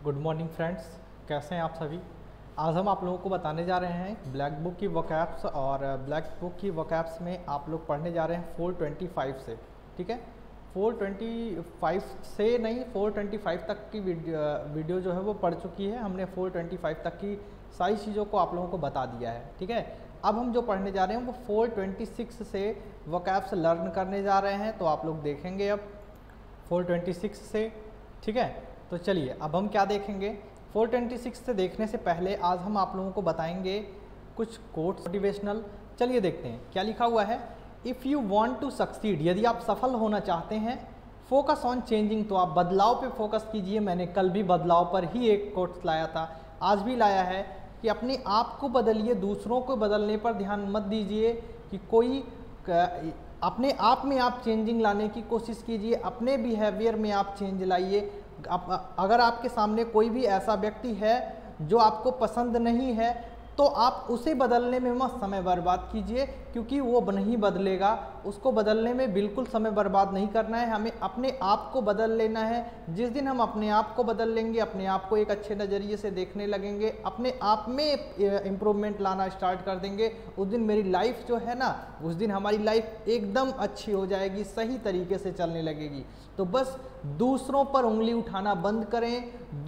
Good morning friends, कैसे हैं आप सभी। आज हम आप लोगों को बताने जा रहे हैं ब्लैक बुक की वोकैब्स और ब्लैक बुक की वोकैब्स में आप लोग पढ़ने जा रहे हैं 425 से। ठीक है, 425 से नहीं, 425 तक की वीडियो जो है वो पढ़ चुकी है हमने। 425 तक की सारी चीज़ों को आप लोगों को बता दिया है। ठीक है, अब हम जो पढ़ने जा रहे हैं वो 426 से वोकैब्स लर्न करने जा रहे हैं। तो आप लोग देखेंगे अब 426 से। ठीक है, तो चलिए अब हम क्या देखेंगे। 426 से देखने से पहले आज हम आप लोगों को बताएंगे कुछ कोट्स मोटिवेशनल। चलिए देखते हैं क्या लिखा हुआ है। If you want to succeed, यदि आप सफल होना चाहते हैं, फोकस ऑन चेंजिंग, तो आप बदलाव पे फोकस कीजिए। मैंने कल भी बदलाव पर ही एक कोट्स लाया था, आज भी लाया है कि अपने आप को बदलिए, दूसरों को बदलने पर ध्यान मत दीजिए कि कोई अपने आप में आप चेंजिंग लाने की कोशिश कीजिए, अपने बिहेवियर में आप चेंज लाइए। अगर आपके सामने कोई भी ऐसा व्यक्ति है जो आपको पसंद नहीं है तो आप उसे बदलने में मत समय बर्बाद कीजिए, क्योंकि वो नहीं बदलेगा। उसको बदलने में बिल्कुल समय बर्बाद नहीं करना है, हमें अपने आप को बदल लेना है। जिस दिन हम अपने आप को बदल लेंगे, अपने आप को एक अच्छे नज़रिए से देखने लगेंगे, अपने आप में इम्प्रूवमेंट लाना स्टार्ट कर देंगे, उस दिन मेरी लाइफ जो है ना, उस दिन हमारी लाइफ एकदम अच्छी हो जाएगी, सही तरीके से चलने लगेगी। तो बस दूसरों पर उंगली उठाना बंद करें,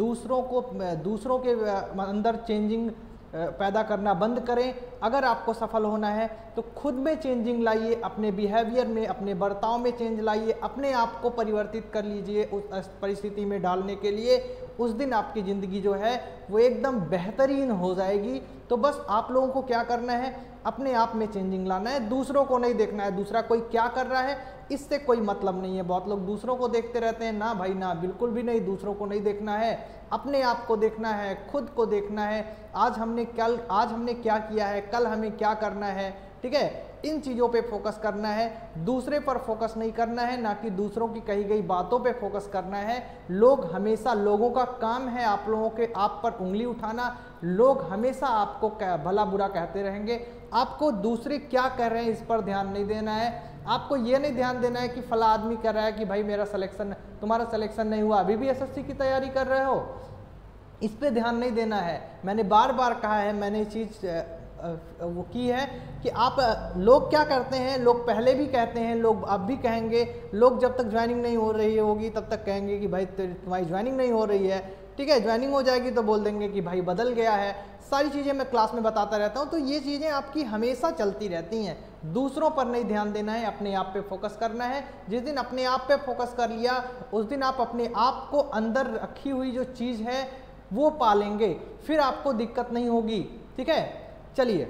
दूसरों के अंदर चेंजिंग पैदा करना बंद करें। अगर आपको सफल होना है तो खुद में चेंजिंग लाइए, अपने बिहेवियर में, अपने बर्ताव में चेंज लाइए, अपने आप को परिवर्तित कर लीजिए उस परिस्थिति में डालने के लिए। उस दिन आपकी ज़िंदगी जो है वो एकदम बेहतरीन हो जाएगी। तो बस आप लोगों को क्या करना है, अपने आप में चेंजिंग लाना है, दूसरों को नहीं देखना है। दूसरा कोई क्या कर रहा है इससे कोई मतलब नहीं है। बहुत लोग दूसरों को देखते रहते हैं, ना भाई ना, बिल्कुल भी नहीं, दूसरों को नहीं देखना है, अपने आप को देखना है, खुद को देखना है। आज हमने क्या किया है, कल हमें क्या करना है। ठीक है, इन चीज़ों पे फोकस करना है, दूसरे पर फोकस नहीं करना है, ना कि दूसरों की कही गई बातों पे फोकस करना है। लोगों का काम है आप पर उंगली उठाना। लोग हमेशा आपको भला बुरा कहते रहेंगे, आपको दूसरे क्या कर रहे हैं इस पर ध्यान नहीं देना है। आपको ये नहीं ध्यान देना है कि फला आदमी कर रहा है कि भाई तुम्हारा सिलेक्शन नहीं हुआ, अभी भी एसएससी की तैयारी कर रहे हो, इस पे ध्यान नहीं देना है। मैंने बार बार कहा है, मैंने ये चीज़ वो की है कि लोग क्या करते हैं, लोग पहले भी कहते हैं, लोग अब भी कहेंगे। लोग जब तक ज्वाइनिंग नहीं हो रही होगी तब तक कहेंगे कि भाई तुम्हारी ज्वाइनिंग नहीं हो रही है। ठीक है, ज्वाइनिंग हो जाएगी तो बोल देंगे कि भाई बदल गया है। सारी चीज़ें मैं क्लास में बताता रहता हूँ। तो ये चीज़ें आपकी हमेशा चलती रहती हैं। दूसरों पर नहीं ध्यान देना है, अपने आप पे फोकस करना है। जिस दिन अपने आप पे फोकस कर लिया, उस दिन आप अपने आप को अंदर रखी हुई जो चीज़ है वो पालेंगे, फिर आपको दिक्कत नहीं होगी। ठीक है, चलिए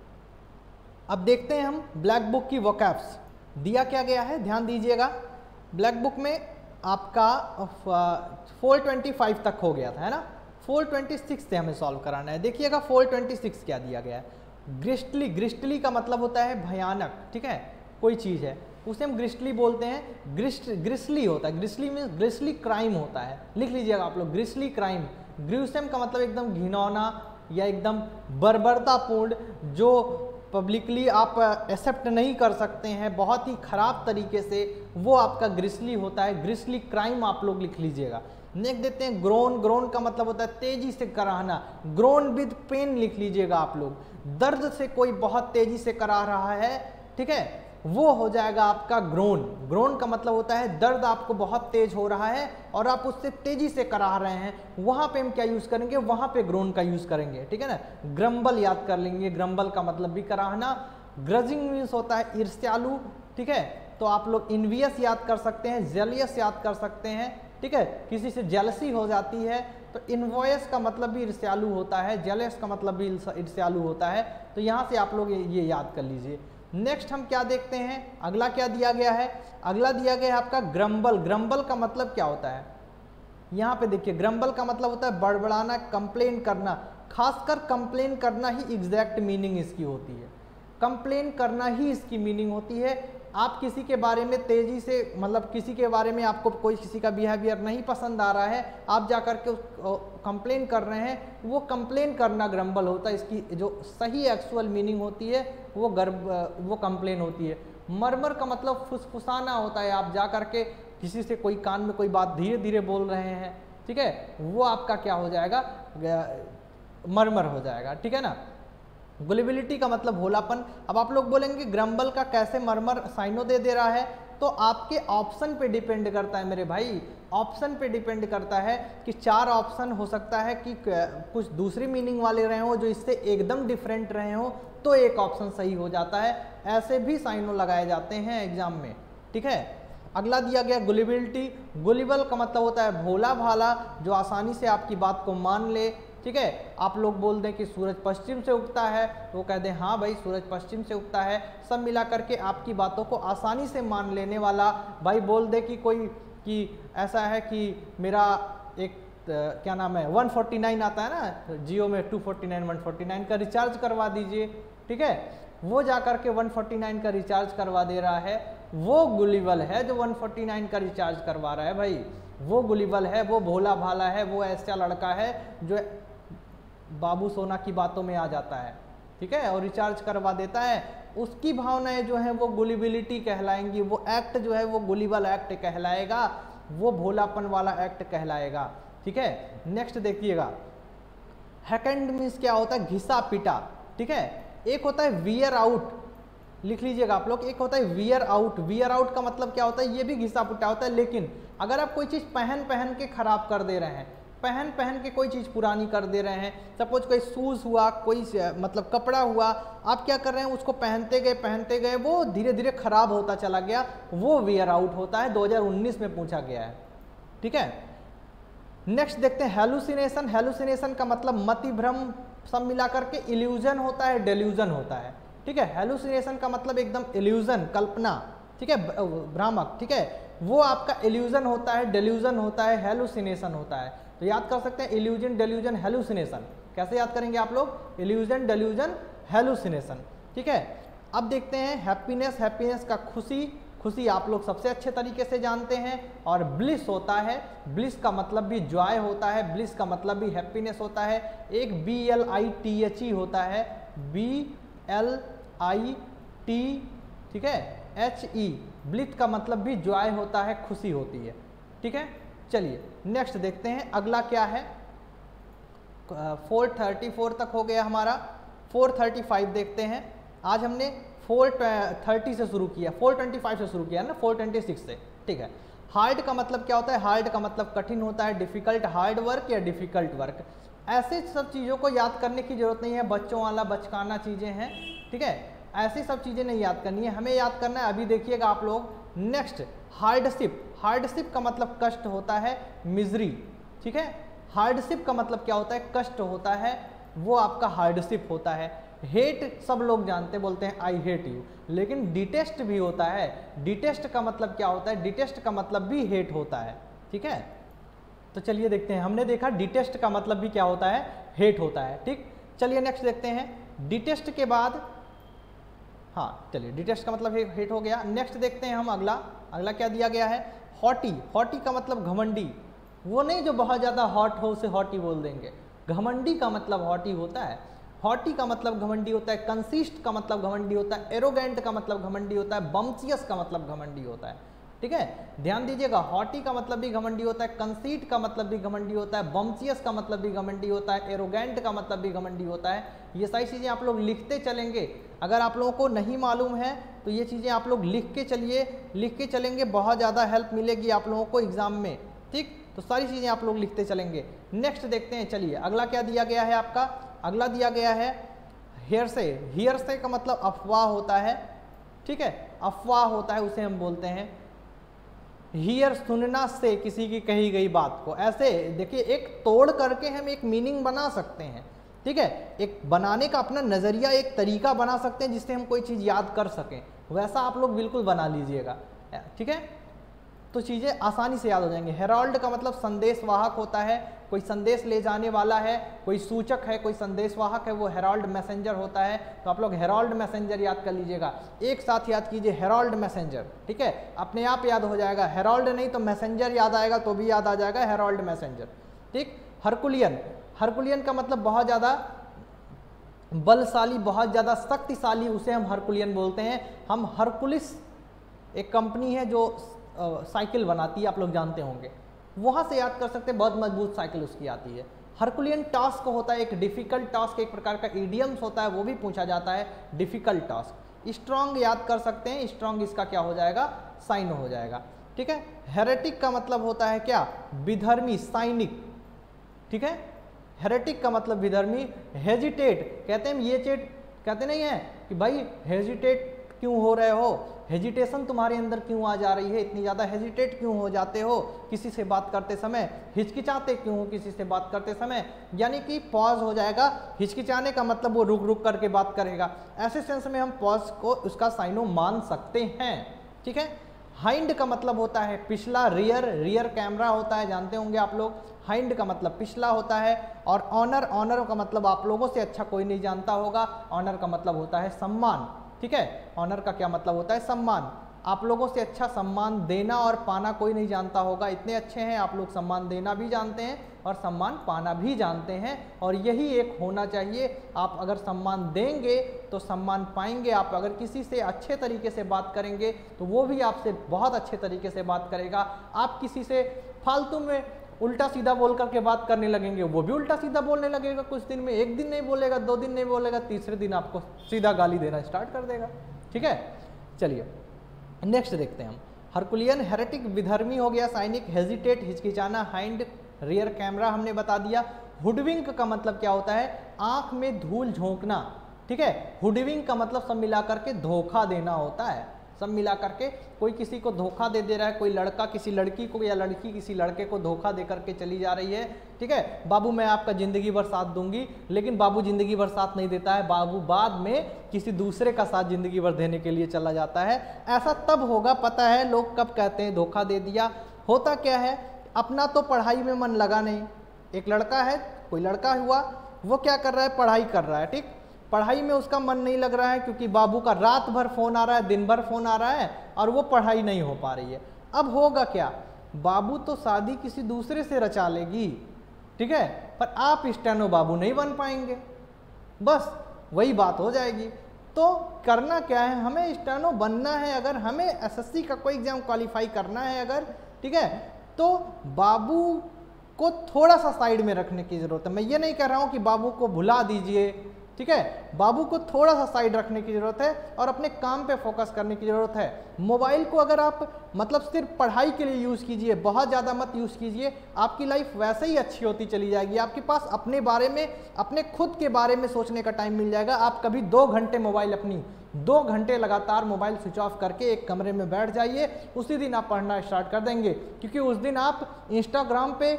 अब देखते हैं हम ब्लैक बुक की वोकैब्स। दिया क्या गया है, ध्यान दीजिएगा। ब्लैक बुक में आपका 425 तक हो गया था, है ना। 426 से हमें सॉल्व कराना है। देखिएगा 426 क्या दिया गया है। ग्रिस्टली का मतलब होता है भयानक। ठीक है, कोई चीज़ है उसे हम ग्रिस्टली बोलते हैं। ग्रिस्ली होता है, ग्रिस्ली मीन्स ग्रिस्ली क्राइम होता है। लिख लीजिएगा आप लोग, ग्रिस्ली क्राइम। ग्रूसम का मतलब एकदम घिनौना या एकदम बर्बरतापूर्ण, जो पब्लिकली आप एक्सेप्ट नहीं कर सकते हैं, बहुत ही ख़राब तरीके से, वो आपका ग्रिस्ली होता है। ग्रिस्ली क्राइम आप लोग लिख लीजिएगा। नेक्स्ट देते हैं ग्रोन। ग्रोन का मतलब होता है तेजी से कराहना। ग्रोन विद पेन लिख लीजिएगा आप लोग। दर्द से कोई बहुत तेजी से कराह रहा है, ठीक है, वो हो जाएगा आपका ग्रोन। ग्रोन का मतलब होता है दर्द आपको बहुत तेज हो रहा है और आप उससे तेजी से कराह रहे हैं, वहां पे हम क्या यूज करेंगे, वहां पे ग्रोन का यूज करेंगे। ठीक है ना। ग्रम्बल याद कर लेंगे, ग्रम्बल का मतलब भी कराहना। ग्रजिंग मीन्स होता है ईर्ष्यालु। ठीक है, तो आप लोग इन्वियस याद कर सकते हैं, जेलियस याद कर सकते हैं। ठीक है, किसी से जेलसी हो जाती है तो इन्वॉयस का मतलब भी ईर्ष्यालु होता है, जेलस का मतलब भी ईर्ष्यालु होता है। तो यहाँ से आप लोग ये याद कर लीजिए। नेक्स्ट हम क्या देखते हैं, अगला क्या दिया गया है। अगला दिया गया है आपका ग्रम्बल। ग्रम्बल का मतलब क्या होता है, यहाँ पे देखिए, ग्रम्बल का मतलब होता है बड़बड़ाना, कंप्लेन करना। खासकर कंप्लेन करना ही एग्जैक्ट मीनिंग इसकी होती है। कंप्लेन करना ही इसकी मीनिंग होती है। आप किसी के बारे में तेजी से, मतलब किसी के बारे में आपको किसी का बिहेवियर नहीं पसंद आ रहा है, आप जा कर के कंप्लेन कर रहे हैं, वो कंप्लेन करना ग्रम्बल होता है। इसकी जो सही एक्चुअल मीनिंग होती है वो कंप्लेन होती है। मरमर का मतलब फुसफुसाना होता है। आप जा कर के किसी से कोई कान में कोई बात धीरे धीरे बोल रहे हैं, ठीक है, वो आपका क्या हो जाएगा, मरमर हो जाएगा, ठीक है ना। गुलिबिलिटी का मतलब भोलापन। अब आप लोग बोलेंगे ग्रम्बल का कैसे मरमर साइनो दे रहा है, तो आपके ऑप्शन पे डिपेंड करता है मेरे भाई, ऑप्शन पे डिपेंड करता है कि 4 ऑप्शन हो सकता है कि कुछ दूसरी मीनिंग वाले रहे हो जो इससे एकदम डिफरेंट रहे हो, तो एक ऑप्शन सही हो जाता है। ऐसे भी साइनो लगाए जाते हैं एग्जाम में, ठीक है। अगला दिया गया गुलिबिलिटी। गुलिबल का मतलब होता है भोला भाला, जो आसानी से आपकी बात को मान ले, ठीक है। आप लोग बोल दें कि सूरज पश्चिम से उगता है, तो वो कह दें हाँ भाई सूरज पश्चिम से उगता है। सब मिला करके आपकी बातों को आसानी से मान लेने वाला। भाई बोल दे कि कोई कि ऐसा है कि मेरा एक क्या नाम है 149 आता है ना जियो में, 249 149 का रिचार्ज करवा दीजिए, ठीक है। वो जा करके 149 का रिचार्ज करवा दे रहा है, वो गुलिबल है जो 149 का रिचार्ज करवा रहा है भाई, वो गुलिबल है, वो भोला भाला है, वो ऐसा लड़का है जो बाबू सोना की बातों में आ जाता है, ठीक है, और रिचार्ज करवा देता है। उसकी भावनाएं जो हैं वो गुलिबिलिटी कहलाएंगी, वो एक्ट जो है वो गुलिबल एक्ट कहलाएगा, वो भोलापन वाला एक्ट कहलाएगा, ठीक है। नेक्स्ट देखिएगा, हैकेंड मीन्स क्या होता है, घिसा पिटा, ठीक है। एक होता है वियर आउट, लिख लीजिएगा आप लोग, एक होता है वियर आउट। वियर आउट का मतलब क्या होता है, ये भी घिसा पिटा होता है, लेकिन अगर आप कोई चीज़ पहन के खराब कर दे रहे हैं, पहन के कोई चीज़ पुरानी कर दे रहे हैं, सपोज कोई शूज़ हुआ, कोई मतलब कपड़ा हुआ, आप क्या कर रहे हैं उसको पहनते गए वो धीरे धीरे खराब होता चला गया, वो वियर आउट होता है, 2019 में पूछा गया है, ठीक है। नेक्स्ट देखते हैं हेलुसिनेशन। हेलुसिनेशन का मतलब मति भ्रम, सब मिलाकर के इल्यूजन होता है, डेल्यूजन होता है, ठीक है। हेलुसिनेशन का मतलब एकदम इल्यूजन, कल्पना, ठीक है, भ्रामक, ठीक है, वो आपका इल्यूजन होता है, डेल्यूजन होता है, हेलुसिनेशन होता है। तो याद कर सकते हैं इल्यूजन, डेल्यूजन, हेलुसिनेशन। कैसे याद करेंगे आप लोग, इल्यूजन, डेल्यूजन, हेलुसिनेशन, ठीक है। अब देखते हैं हैप्पीनेस। हैप्पीनेस का खुशी, खुशी आप लोग सबसे अच्छे तरीके से जानते हैं। और ब्लिस होता है, ब्लिस का मतलब भी जॉय होता है, ब्लिस का मतलब भी हैप्पीनेस होता है। एक BLITHE होता है, BLIT, ठीक है, HE, ब्लिस का मतलब भी जॉय होता है, खुशी होती है, ठीक है। चलिए नेक्स्ट देखते हैं, अगला क्या है, 434 तक हो गया हमारा, 435 देखते हैं। आज हमने 430 से शुरू किया, 425 से शुरू किया ना, 426 से, ठीक है। हार्ड का मतलब क्या होता है, हार्ड का मतलब कठिन होता है, डिफिकल्ट, हार्ड वर्क या डिफिकल्ट वर्क। ऐसे सब चीज़ों को याद करने की जरूरत नहीं है, बच्चों वाला बचकाना चीज़ें हैं, ठीक है, ऐसी सब चीज़ें नहीं याद करनी है, हमें याद करना है। अभी देखिएगा आप लोग, नेक्स्ट हार्डशिप। हार्डशिप का मतलब कष्ट होता है, मिजरी, ठीक है। हार्डशिप का मतलब क्या होता है, कष्ट होता है, वो आपका हार्डशिप होता है। हेट सब लोग जानते, बोलते हैं आई हेट यू, लेकिन डिटेस्ट भी होता है। डिटेस्ट का मतलब क्या होता है, डिटेस्ट का मतलब भी हेट होता है, ठीक है। तो चलिए देखते हैं, हमने देखा डिटेस्ट का मतलब भी क्या होता है, हेट होता है, ठीक। चलिए नेक्स्ट देखते हैं, डिटेस्ट के बाद, हाँ चलिए डिटेस्ट का मतलब हेट हो गया। नेक्स्ट देखते हैं हम अगला क्या दिया गया है, हॉटी। हॉटी का मतलब घमंडी, वो नहीं जो बहुत ज़्यादा हॉट हो उसे हॉटी बोल देंगे, घमंडी का मतलब हॉटी होता है। हॉटी का मतलब घमंडी होता है, कंसिस्ट का मतलब घमंडी होता है, एरोगेंट का मतलब घमंडी होता है, बम्चियस का मतलब घमंडी होता है, ठीक है। ध्यान दीजिएगा, हॉटी का मतलब भी घमंडी होता है, कंसीट का मतलब भी घमंडी होता है, बम्चियस का मतलब भी घमंडी होता है, एरोगेंट का मतलब भी घमंडी होता है। ये सारी चीज़ें आप लोग लिखते चलेंगे, अगर आप लोगों को नहीं मालूम है तो ये चीज़ें आप लोग लिख के चलिए, लिख के चलेंगे, बहुत ज़्यादा हेल्प मिलेगी आप लोगों को एग्जाम में, ठीक। तो सारी चीज़ें आप लोग लिखते चलेंगे। नेक्स्ट देखते हैं, चलिए अगला क्या दिया गया है आपका, अगला दिया गया है हेयरसे। हेयरसे का मतलब अफवाह होता है, ठीक है, अफवाह होता है, उसे हम बोलते हैं हियर, सुनना से किसी की कही गई बात को। ऐसे देखिए, एक तोड़ करके हम एक मीनिंग बना सकते हैं, ठीक है, एक बनाने का अपना नज़रिया, एक तरीका बना सकते हैं जिससे हम कोई चीज़ याद कर सकें, वैसा आप लोग बिल्कुल बना लीजिएगा, ठीक है, तो चीज़ें आसानी से याद हो जाएंगे। हेराल्ड का मतलब संदेशवाहक होता है, कोई संदेश ले जाने वाला है, कोई सूचक है, कोई संदेशवाहक है, वो हेराल्ड मैसेंजर होता है। तो आप लोग हेराल्ड मैसेंजर याद कर लीजिएगा, एक साथ याद कीजिए हेराल्ड मैसेंजर, ठीक है, अपने आप याद हो जाएगा। हेराल्ड नहीं तो मैसेंजर याद आएगा तो भी याद आ जाएगा हेराल्ड मैसेंजर, ठीक। हरकुलियन, हरकुलियन का मतलब बहुत ज़्यादा बलशाली, बहुत ज़्यादा शक्तिशाली, उसे हम हरकुलियन बोलते हैं। हम हरकुलिस एक कंपनी है जो साइकिल बनाती है, आप लोग जानते होंगे, वहाँ से याद कर सकते हैं, बहुत मजबूत साइकिल उसकी आती है। हरकुलियन टास्क होता है एक डिफिकल्ट टास्क, एक प्रकार का इडियम्स होता है, वो भी पूछा जाता है डिफिकल्ट टास्क। स्ट्रॉन्ग याद कर सकते हैं, स्ट्रॉन्ग इसका क्या हो जाएगा, साइनो हो जाएगा। ठीक है, हेरेटिक का मतलब होता है क्या, विधर्मी, साइनिक। ठीक है, हेरेटिक का मतलब विधर्मी। हेजिटेट कहते हैं, ये चेट कहते नहीं है कि भाई हेजिटेट क्यों हो रहे हो, हेजिटेशन तुम्हारे अंदर क्यों आ जा रही है, इतनी ज़्यादा हेजिटेट क्यों हो जाते हो किसी से बात करते समय, हिचकिचाते क्यों हो किसी से बात करते समय, यानी कि पॉज हो जाएगा। हिचकिचाने का मतलब वो रुक रुक करके बात करेगा, ऐसे सेंस में हम पॉज को उसका साइनो मान सकते हैं। ठीक है, हाइंड का मतलब होता है पिछला, रियर, रियर कैमरा होता है, जानते होंगे आप लोग। हाइंड का मतलब पिछला होता है। और ऑनर, ऑनर का मतलब आप लोगों से अच्छा कोई नहीं जानता होगा, ऑनर का मतलब होता है सम्मान। ठीक है, ऑनर का क्या मतलब होता है, सम्मान। आप लोगों से अच्छा सम्मान देना और पाना कोई नहीं जानता होगा, इतने अच्छे हैं आप लोग, सम्मान देना भी जानते हैं और सम्मान पाना भी जानते हैं, और यही एक होना चाहिए। आप अगर सम्मान देंगे तो सम्मान पाएंगे, आप अगर किसी से अच्छे तरीके से बात करेंगे तो वो भी आपसे बहुत अच्छे तरीके से बात करेगा। आप किसी से फालतू में उल्टा सीधा बोल करके बात करने लगेंगे, वो भी उल्टा सीधा बोलने लगेगा कुछ दिन में, एक दिन नहीं बोलेगा, 2 दिन नहीं बोलेगा, तीसरे दिन आपको सीधा गाली देना स्टार्ट कर देगा। ठीक है, चलिए नेक्स्ट देखते हैं हम। हरकुलियन हेरेटिक विधर्मी हो गया, साइनिक, हेजिटेट हिचकिचाना, हाइंड रियर कैमरा हमने बता दिया। हुडविंक का मतलब क्या होता है, आंख में धूल झोंकना। ठीक है, हुडविंक का मतलब सब मिलाकर के धोखा देना होता है, सब मिला करके कोई किसी को धोखा दे रहा है, कोई लड़का किसी लड़की को या लड़की किसी लड़के को धोखा दे करके चली जा रही है। ठीक है, बाबू मैं आपका ज़िंदगी भर साथ दूंगी, लेकिन बाबू ज़िंदगी भर साथ नहीं देता है, बाबू बाद में किसी दूसरे का साथ ज़िंदगी भर देने के लिए चला जाता है। ऐसा तब होगा, पता है लोग कब कहते हैं धोखा दे दिया। होता क्या है, अपना तो पढ़ाई में मन लगा नहीं। एक लड़का है, कोई लड़का हुआ, वो क्या कर रहा है, पढ़ाई कर रहा है। ठीक, पढ़ाई में उसका मन नहीं लग रहा है क्योंकि बाबू का रात भर फ़ोन आ रहा है, दिन भर फ़ोन आ रहा है, और वो पढ़ाई नहीं हो पा रही है। अब होगा क्या, बाबू तो शादी किसी दूसरे से रचा लेगी, ठीक है, पर आप स्टेनो बाबू नहीं बन पाएंगे, बस वही बात हो जाएगी। तो करना क्या है, हमें स्टेनो बनना है, अगर हमें एसएससी का कोई एग्जाम क्वालिफाई करना है अगर, ठीक है, तो बाबू को थोड़ा सा साइड में रखने की ज़रूरत है। मैं ये नहीं कह रहा हूँ कि बाबू को भुला दीजिए, ठीक है, बाबू को थोड़ा सा साइड रखने की ज़रूरत है और अपने काम पे फोकस करने की ज़रूरत है। मोबाइल को अगर आप मतलब सिर्फ पढ़ाई के लिए यूज़ कीजिए, बहुत ज़्यादा मत यूज़ कीजिए, आपकी लाइफ वैसे ही अच्छी होती चली जाएगी। आपके पास अपने बारे में, अपने खुद के बारे में सोचने का टाइम मिल जाएगा। आप कभी 2 घंटे मोबाइल, अपनी 2 घंटे लगातार मोबाइल स्विच ऑफ करके एक कमरे में बैठ जाइए, उसी दिन आप पढ़ना स्टार्ट कर देंगे, क्योंकि उस दिन आप इंस्टाग्राम पे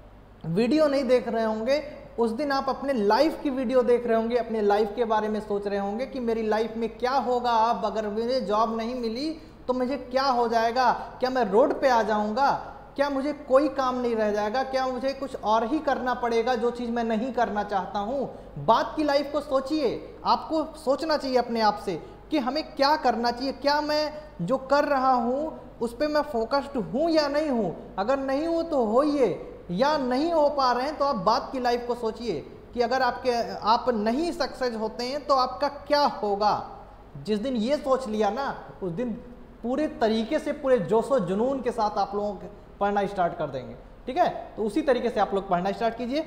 वीडियो नहीं देख रहे होंगे, उस दिन आप अपने लाइफ की वीडियो देख रहे होंगे, अपने लाइफ के बारे में सोच रहे होंगे कि मेरी लाइफ में क्या होगा, अब अगर मुझे जॉब नहीं मिली तो मुझे क्या हो जाएगा, क्या मैं रोड पे आ जाऊंगा, क्या मुझे कोई काम नहीं रह जाएगा, क्या मुझे कुछ और ही करना पड़ेगा जो चीज़ मैं नहीं करना चाहता हूँ। बात की लाइफ को सोचिए, आपको सोचना चाहिए अपने आप से कि हमें क्या करना चाहिए, क्या मैं जो कर रहा हूँ उस पर मैं फोकस्ड हूँ या नहीं हूँ। अगर नहीं हूँ तो होइए, या नहीं हो पा रहे हैं तो आप बात की लाइफ को सोचिए कि अगर आप नहीं सक्सेस होते हैं तो आपका क्या होगा। जिस दिन ये सोच लिया ना, उस दिन पूरे तरीके से, पूरे जोशो जुनून के साथ आप लोगों को पढ़ना स्टार्ट कर देंगे, ठीक है। तो उसी तरीके से आप लोग पढ़ना स्टार्ट कीजिए।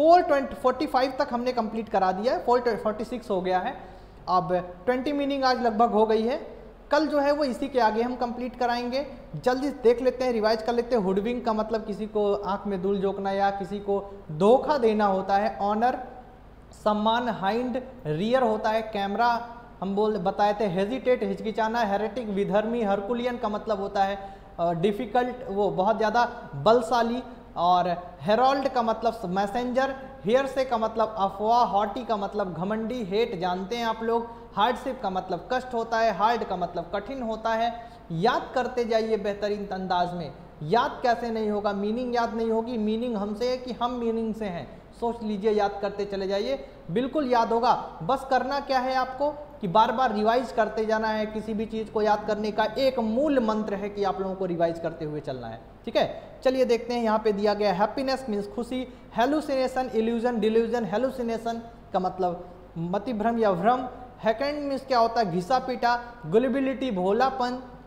445 तक हमने कंप्लीट करा दिया है, 446 हो गया है, अब 20 मीनिंग आज लगभग हो गई है। कल जो है वो इसी के आगे हम कंप्लीट कराएंगे। जल्दी देख लेते हैं, रिवाइज कर लेते हैं। हुडविंग का मतलब किसी को आंख में धूल झोंकना या किसी को धोखा देना होता है। ऑनर सम्मान, हाइंड रियर होता है, कैमरा हम बताए थे। हेजिटेट हिचकिचाना, हेरेटिक विधर्मी, हरकुलियन का मतलब होता है डिफ़िकल्ट, वो बहुत ज़्यादा बलशाली, और हेरोल्ड का मतलब मैसेंजर, हेयरसे का मतलब अफवाह, हॉटी का मतलब घमंडी, हेट जानते हैं आप लोग, हार्डशिप का मतलब कष्ट होता है, हार्ड का मतलब कठिन होता है। याद करते जाइए बेहतरीन अंदाज में। याद कैसे नहीं होगा, मीनिंग याद नहीं होगी, मीनिंग हमसे है कि हम मीनिंग से हैं। सोच लीजिए, याद करते चले जाइए, बिल्कुल याद होगा। बस करना क्या है आपको कि बार बार रिवाइज करते जाना है। किसी भी चीज़ को याद करने का एक मूल मंत्र है कि आप लोगों को रिवाइज करते हुए चलना है, ठीक है। चलिए देखते हैं, यहाँ पे दिया गया हैप्पीनेस मीन्स खुशी, हेलुसिनेशन इल्यूजन डिल्यूजन, हेलुसिनेशन का मतलब मतिभ्रम या भ्रम, हैकेंड मीन्स क्या होता है घिसा पीटा, गुलिबिलिटी भोलापन,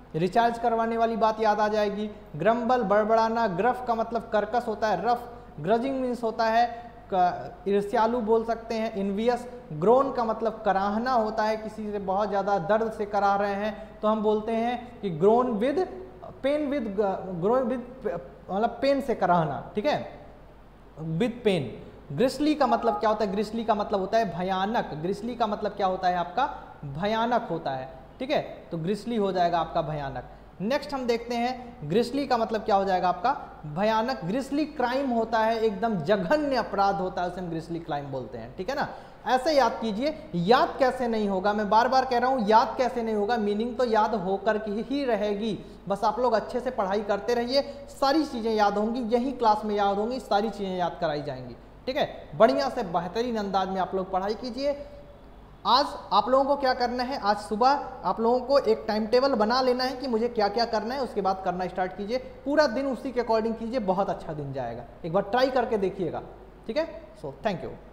रिचार्ज करवाने वाली बात याद आ जाएगी। ग्रम्बल बड़बड़ाना, ग्रफ का मतलब कर्कश होता है, रफ, ग्रजिंग मीन्स होता है ईर्ष्यालु बोल सकते हैं, इन्वियस। ग्रोन का मतलब कराहना होता है, किसी से बहुत ज़्यादा दर्द से कराह रहे हैं तो हम बोलते हैं कि groan with pain, groan with मतलब पेन से कराहना, ठीक है, विद पेन। ग्रिसली का मतलब क्या होता है? ग्रिसली का मतलब होता है भयानक। ग्रिसली का मतलब क्या होता है आपका? भयानक होता है, ठीक है, तो ग्रिसली हो जाएगा आपका भयानक। नेक्स्ट हम देखते हैं ग्रिसली का मतलब क्या हो जाएगा आपका? भयानक। ग्रिसली क्राइम होता है, एकदम जघन्य अपराध होता है, उसे हम ग्रिसली क्राइम बोलते हैं, ठीक है ना। ऐसे याद कीजिए। याद कैसे नहीं होगा, मैं बार बार कह रहा हूं, याद कैसे नहीं होगा, मीनिंग तो याद होकर की ही रहेगी। बस आप लोग अच्छे से पढ़ाई करते रहिए, सारी चीज़ें याद होंगी, यही क्लास में याद होंगी, सारी चीज़ें याद कराई जाएंगी, ठीक है। बढ़िया से बेहतरीन अंदाज में आप लोग पढ़ाई कीजिए। आज आप लोगों को क्या करना है, आज सुबह आप लोगों को एक टाइम टेबल बना लेना है कि मुझे क्या क्या करना है, उसके बाद करना स्टार्ट कीजिए। पूरा दिन उसी के अकॉर्डिंग कीजिए, बहुत अच्छा दिन जाएगा। एक बार ट्राई करके देखिएगा, ठीक है। So thank you.